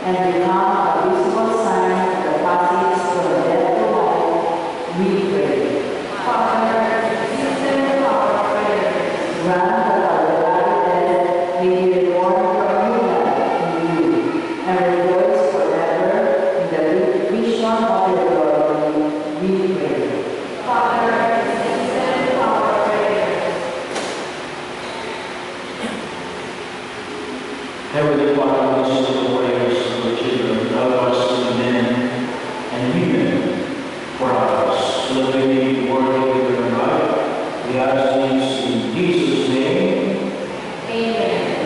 and become a visible sign of the passage from death to life, we pray. Father, listen to our prayers. Grant that our beloved dead may be reborn from new life in you, and rejoice forever in the vision of your glory, we pray. Father, listen to our prayers. Heavenly Father, listen to the prayers of the children, help us to be men and women for others, so that we may be worthy of your life. We ask this in Jesus' name. Amen.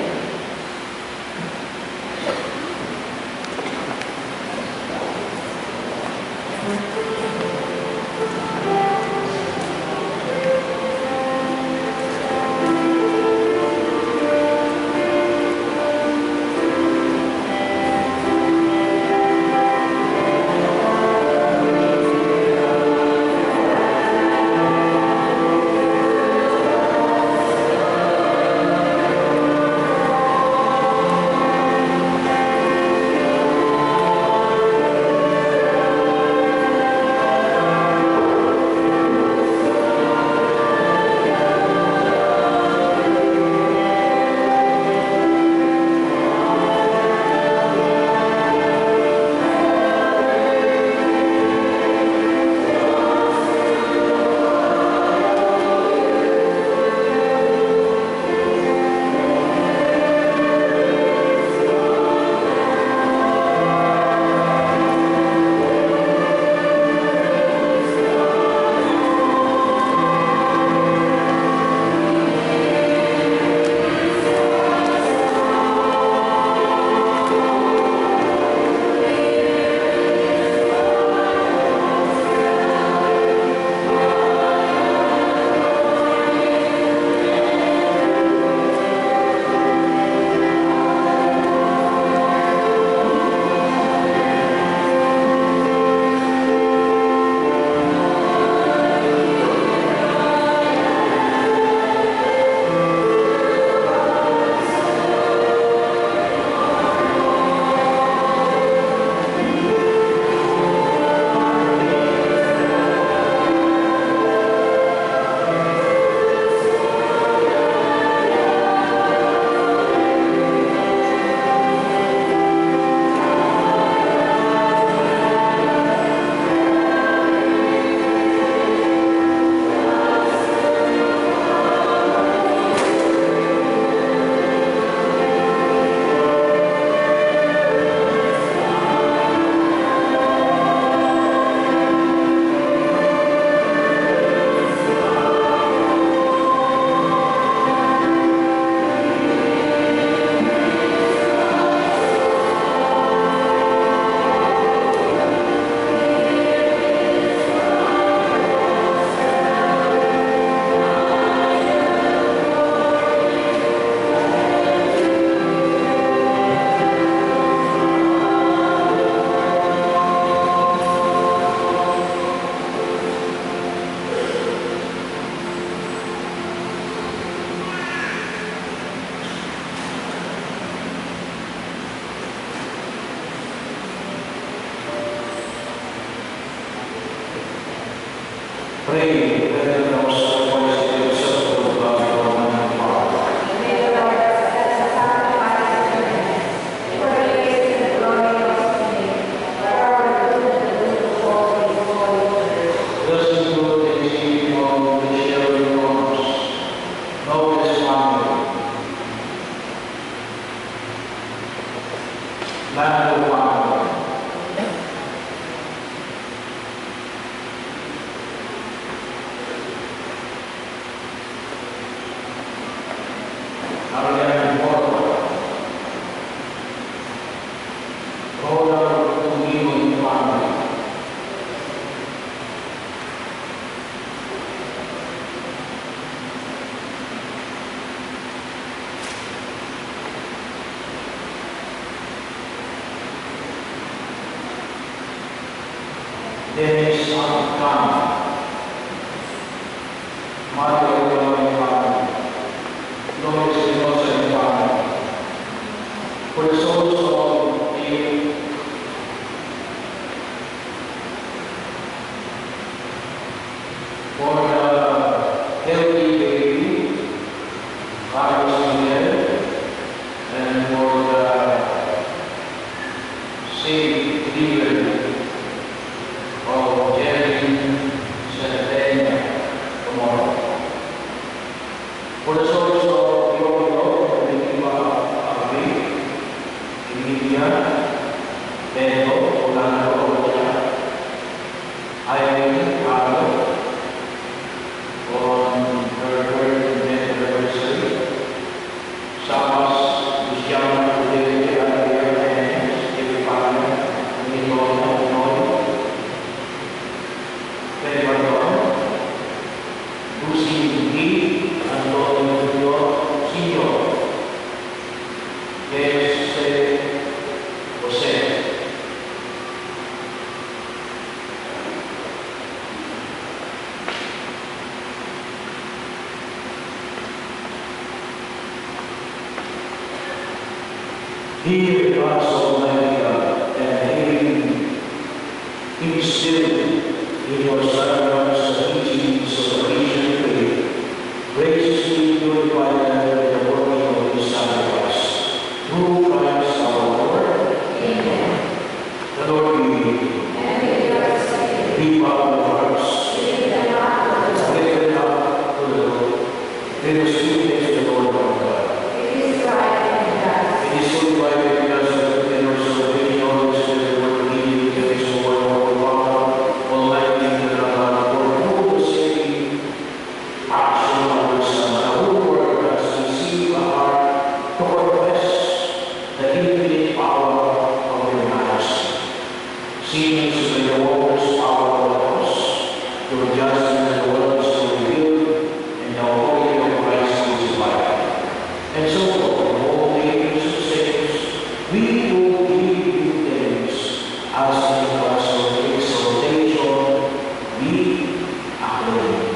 Pray that our sacrifice be acceptable to God, our Almighty Father. May the Lord accept the sacrifice of your hands, for praise and the glory of his name, for our good and the good of all his holy church. Blessed and good and sweet God, the sharing promise. Know this family. Land of family. Dennis Khan, Mario Khan, Lois Espinosa and family. For the souls of the Beto, Orlando, Irene, Carlo, on her 30th anniversary. Samas, Luciana, Rodríguez, Andrea, Jiménez, Estefania, Nicolás, Noy, Pedro Antonio, Lucy Lee, Antonio Julio, Signor, José. Here God's Almighty God, and having instilled in your servants the teachings of the Christian faith, graciously purify them with the working of His sacrifice. Through Christ our Lord. Amen. The Lord be with you. And with your spirit. Be bound of hearts. Lift them up to the Lord. Let us give thanks to the Lord our God. It is right and just. It is so right because of the inner salvation of the Spirit, Lord, leading to His Lord, Almighty and God, for whom the same action of the Son, who word us receive a heart to confess the infinite power of your majesty. Seeing to the wondrous power of the cross, your justice and the world is revealed, and the glory of Christ is life. And so, in all ages and saints, we will give you thanks, asking us your exaltation be acclaimed.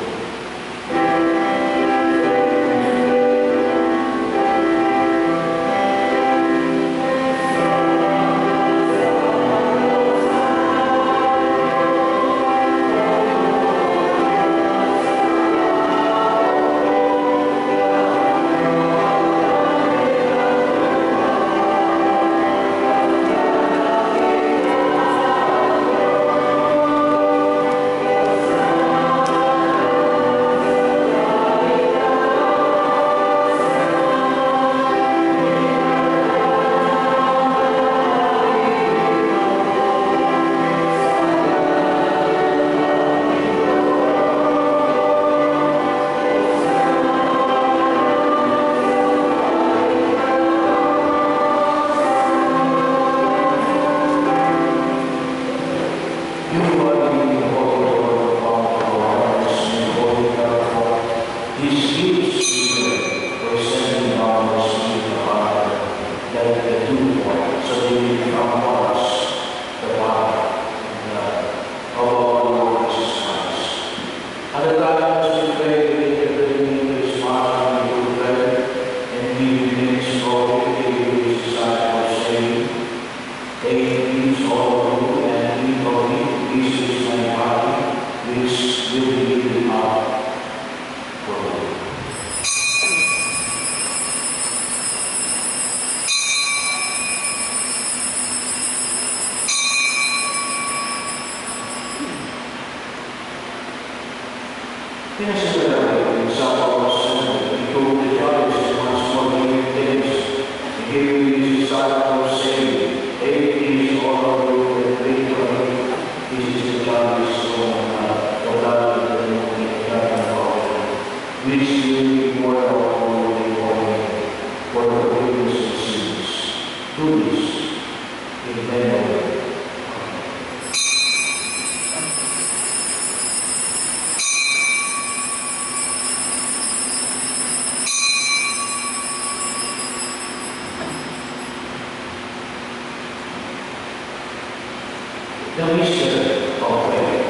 The mystery of faith.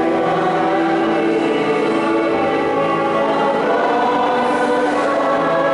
Amen.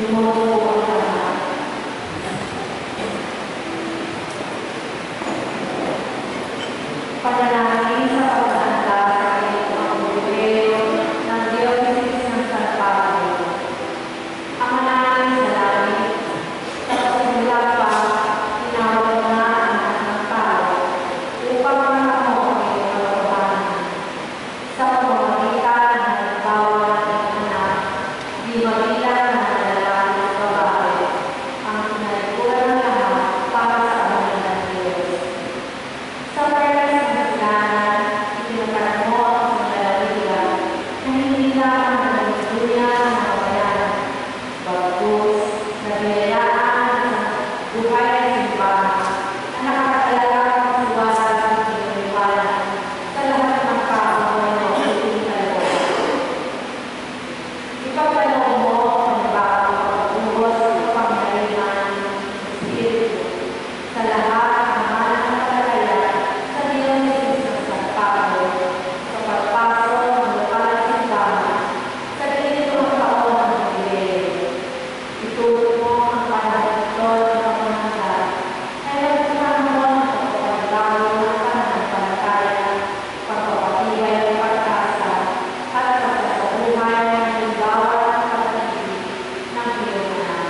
Lumupo ang lahat. Panalangin sa paghahanda sa kanyang buwelo ng Diocese ng San Pablo. Ang manalangin sa langit, sa pasimula pa, tinawag na ang anak ng tao upang makamo ang iyong katotohanan. Sa pamamagitan ng halimbawa ng anak, di mabilang na lalaki at babae, ang pinalikuran ng lahat para sa amin ng Diyos. Sa perlas ng islanan, itinataran mo ang sandalaligan na hindi lamang nagduduya ng kabayan, bagkus na binayaan ng buhay ng simbahan na nakakatalaga ng siwala ng pinaniwalaan sa lahat ng kaaway na itinalaga. Ipagkaloob mo ang panibago pagbuhos sa pangyarihan ng Espiritu sa lahat ng mga nakatalaya sa Diocese ng San Pablo sa pagpasok ng lokal na simbahan sa ganitong taon ng Jubileo. Itulong mo ang panahon ng pamamahala ay nagpuntahan mo ang pagpapagawa ng pananampalataya, pagpapatibay ng pag-asa at pagpapabuhay ng halimbawa ng pag-ibig ng iyong anak.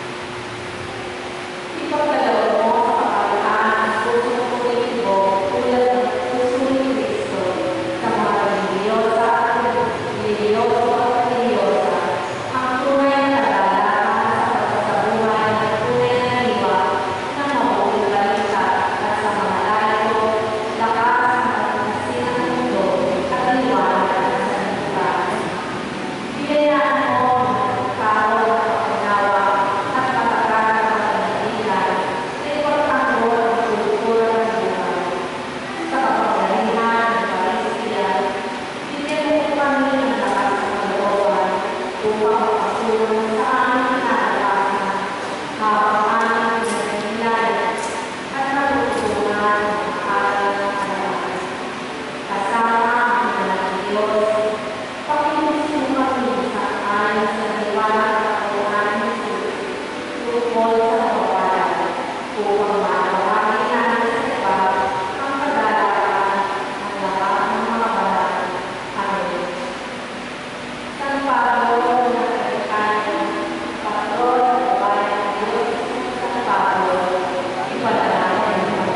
Ipagkaloob mo sa kapayapaan ang pusong positibo tulad ng puso ni Cristo sa mga religyosa at religyosa ang tunay na kagalakan sa pagsasabuhay ng tunay na diwa ng mabuting balita at sa mga layo, lakas ng pagkakasin ng mundo at liwanag ng sanlibutan. Binayaan mo ang pagkakaroon ng pagkinawa at patakaran ng pananaligan na ipagtanggol ang kultura ng buhay. Sa kapangyarihan ng Eucharistia, bigyan mo kami ng lakas ng kalooban upang makasulong sa aming kinakalasan habang aming pinaghihilayan at natutunan ang aral ng kalaman. Kasama ang anak ng Diyos, pakilusin mo kami sa ayon sa liwanag ng Panginoon Jesus, tungkol sa kapawalan, upang maalawain namin sa iba ang kagalakan ng lahat ng mga banal. Amen. San Pablo ng Vaticano, Patron ng Bayan ng Diyos, San Pablo, ipanalangin mo.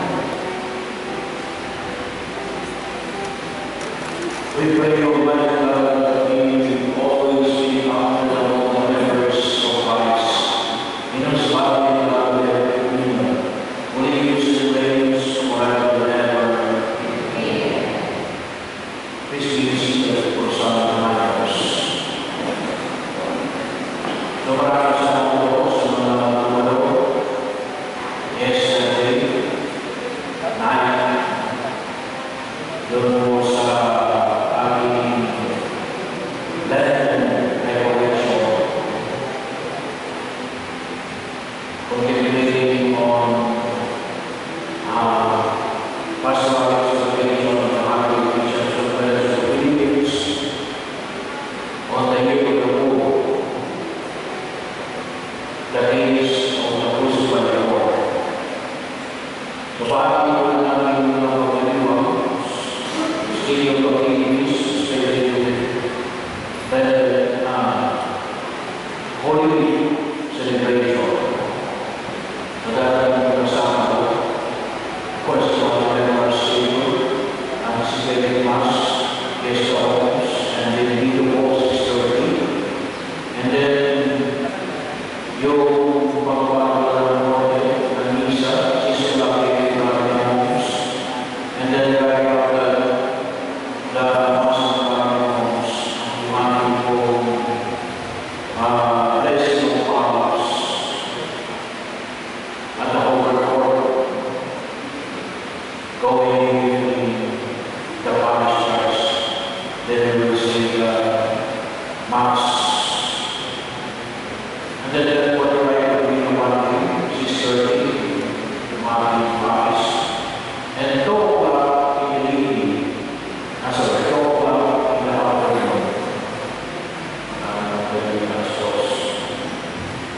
We pray, Almighty God, that we always be honored among the members of Christ. In whose body and blood we have communion, who lives and reigns forever and ever. Amen. Please be seated for some reminders. Sobrang sa mga sa mga tumalo, yesterday, night, doon po sa aming Latin recollection, contemplating on pastoral exhortation of the Holy Bishops of the Philippines on the year of the Pope, the days of the crucified Lord. So, paano yung namin mga pagkaliwang still of the Philippines, especially the Holy Week celebration. Magandang kasama, of course, mga our Savior, ang Secret Mass, Guest Office, and then Video Post History. And then, yung pagpapagawa ng Norte, ng Misa, Sister Lucky, homes, and then carry out the Mass of homes, yung po blessing of powers at the overcourt, going between the parish church, then we will say the Mass. And then what the right of being about 6:30, the Mass, and 2 o'clock in the evening, sorry, 2 o'clock in the afternoon,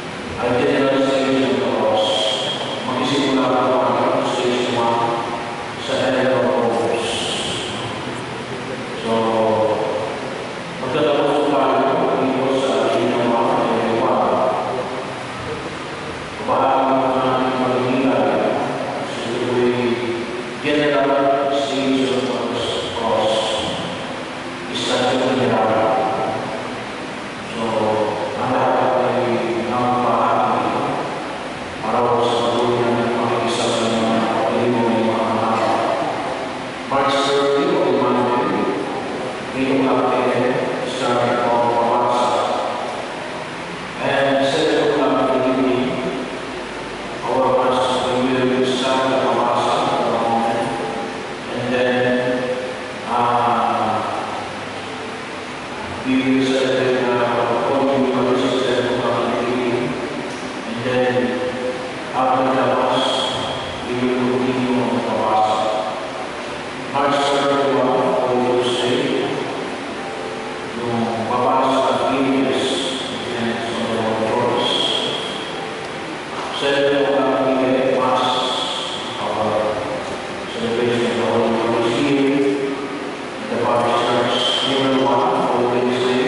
we will celebrate Holy Eucharist and and then after the Mass, we will continue on the Mass. March 31, Holy Tuesday, yung babasa at English and on the Holy Celebrate ang Mass, our celebration of the Holy Eucharist here in the Baptist Church, number 1, Holy Wednesday.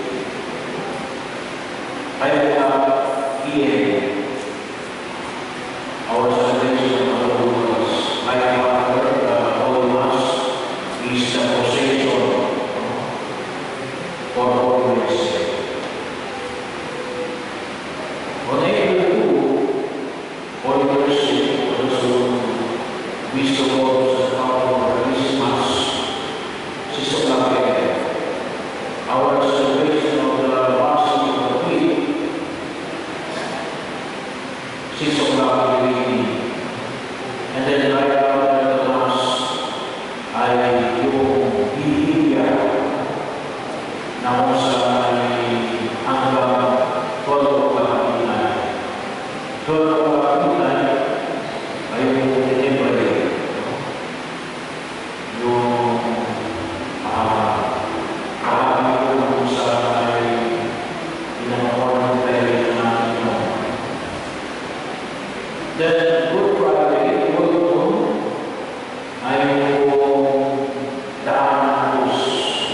Our celebration of the Holy Mass, like the Holy Mass, is the procession for Holy Wednesday. On April 2, Holy Wednesday also wish to close the power of Christmas. Sister Claudia, our celebration of the Mass of the Week, Sister Claudia, and then right after the Mass, ay yung Biblia na kung saan ay hanggang 12 kahapitan. 12 kahapitan ay yung Libre. Yung kahapitan na kung saan ay pinanakuha ng pera natin yun. Then, Good Friday, ay yung daan ng krus,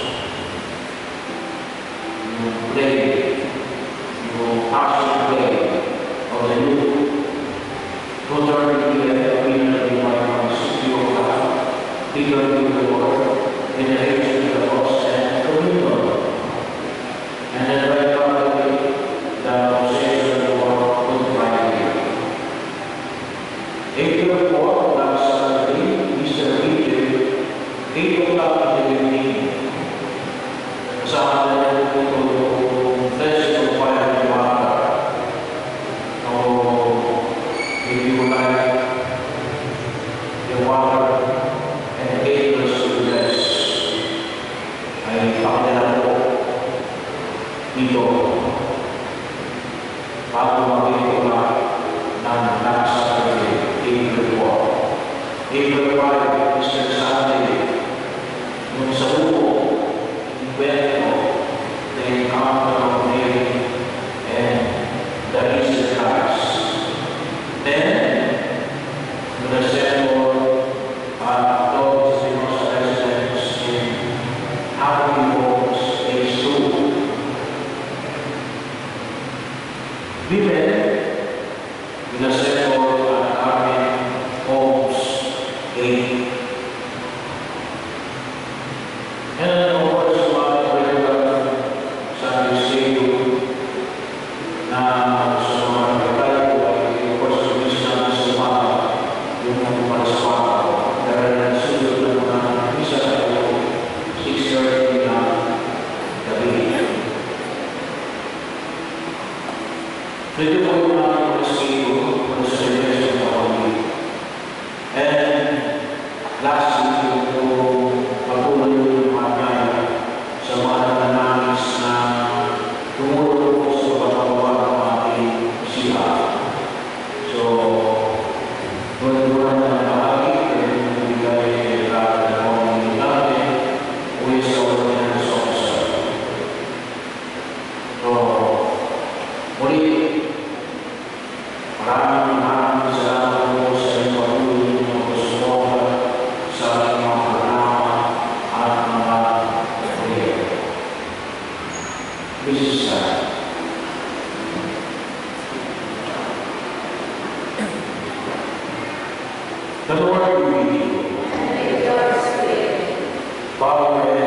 yung play, yung action play of the youth. 2:30 p.m. we will be on studio class, Peter the Lord, veneration to the cross and communion. And then right after the procession for Good Friday. April 4, last Saturday, Easter weekend, 8 o'clock in the evening. Kasama na rin po yung festival fire and water. So, if you like the water and angels to bless, ay pakilala po dito bago mag-ipula ng last Saturday. April 4. April 5, Easter Sunday, yung sa buko, invento, the encounter of Mary and the Easter Christ. Then, the resemble those residents in Happy Homes, Phase 2. Women, the resemble Homes 8. And then of course, mga regular Sunday schedule na sa mga nagkakaya ko ay of course, yung na sa umaga, yung mga sa umaga. Dahil nasusunod na mga misa ay 6:30 na gabi. So ito po yung mga schedule for the celebration of the Holy. And lastly, yung patuloy yung mga sa mga nananamis na tumulong po sa pagkakawa ng ating siya. So, doon na bahagi yung bigay na mga natin with sa ordinance officer. So, muli, maraming salamat po sa inyong patuloy ng pagsusuporta sa ating mga programa at mga proyekto. This is the Lord be with you. Bow your heads.